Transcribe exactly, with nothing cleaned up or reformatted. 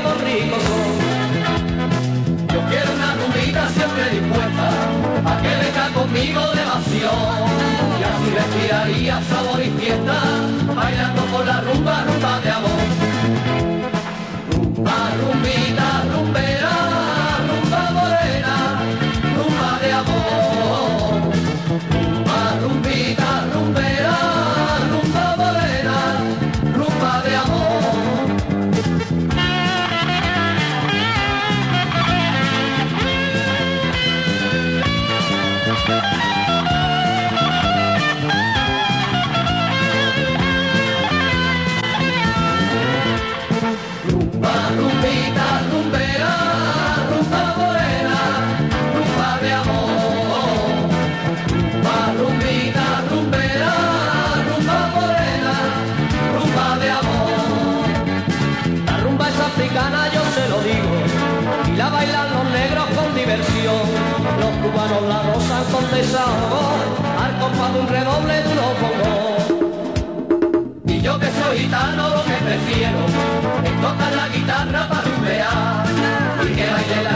con rico son. Yo quiero una rumbita siempre dispuesta a que venga conmigo de evasión. Y así respiraría sabor y fiesta, bailando por la rumba, rumba de amor. Rumba, rumbita, rumbera, rumba morena, rumba de amor. Rumba, rumbita, rumbera, rumba morena, rumba de amor. Rumba, rumbita, rumbera, rumba morena, rumba de amor. Rumba, rumbita, rumbera, rumba morena, rumba de amor. La rumba es africana, yo se lo digo, y la bailan los negros con diversión. Los cubanos la gozan con desahogo, al compás de un redoble de unos bongos. Y yo que soy gitano lo que prefiero es tocar la guitarra para rumbear y que baile la